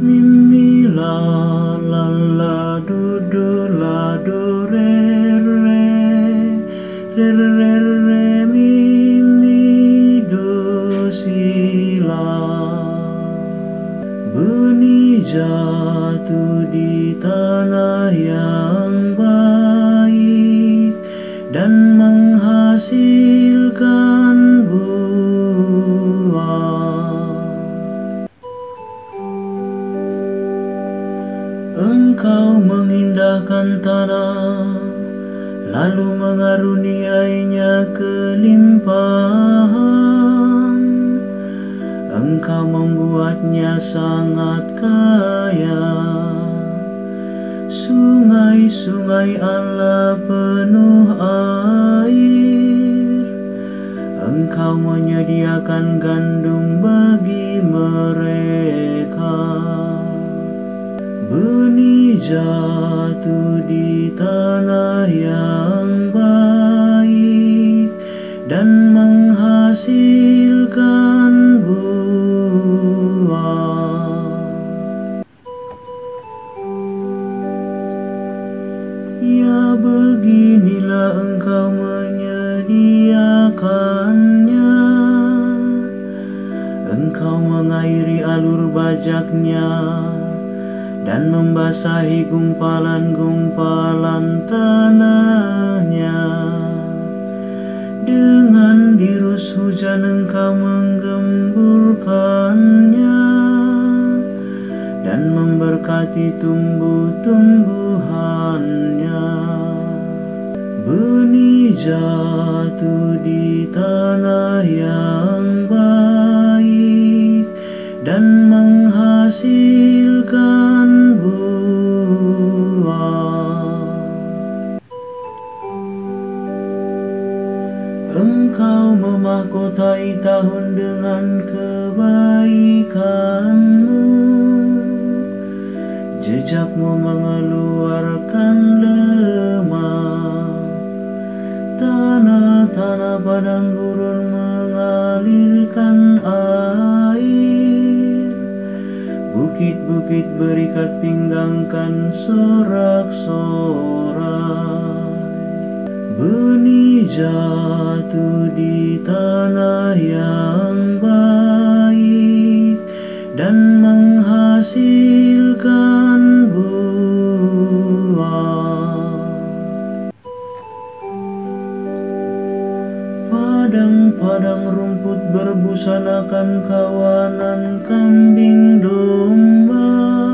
Mi la la la do do la do re re re re re mi do si la. Benih jatuh di tanah yang baik dan menghasilkan buah. Engkau mengindahkan tanah, lalu mengaruniainya kelimpahan. Engkau membuatnya sangat kaya. Sungai-sungai Allah penuh air. Engkau menyediakan gandum bagi mereka. Benih jatuh di tanah yang baik dan menghasilkan buah. Ya, beginilah engkau menyediakannya. Engkau mengairi alur bajaknya dan membasahi gumpalan-gumpalan tanahnya. Dengan dirus hujan engkau menggemburkannya dan memberkati tumbuh-tumbuhannya. Benih jatuh di tanah yang baik dan menghasilkan buah. Engkau memahkotai tahun dengan kebaikanmu. Jejakmu mengeluarkan lemah. Tanah-tanah padang gurun mengalirkan air. Bukit-bukit berikat pinggangkan sorak-sorai. Benih jatuh di tanah yang baik dan menghasilkan buah. Padang-padang rumput berbusanakan kawanan kambing domba.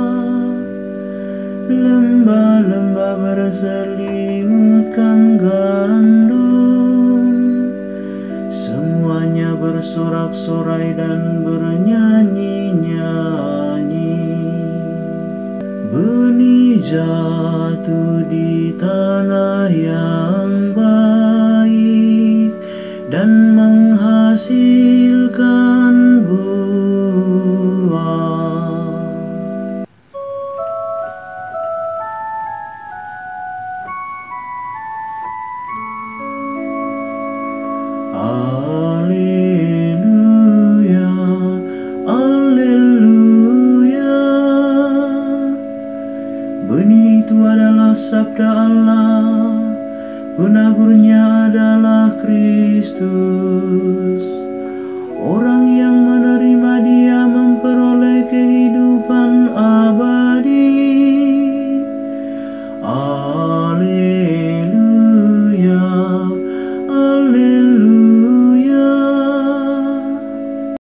Lembah-lembah berselimutkan gandum. Semuanya bersorak-sorai dan bernyanyi-nyanyi. Benih jatuh di tanah yang baik dan menghasilkan buah. Alleluia, alleluia. Benih itu adalah sabda Allah, penaburnya adalah Kristus. Orang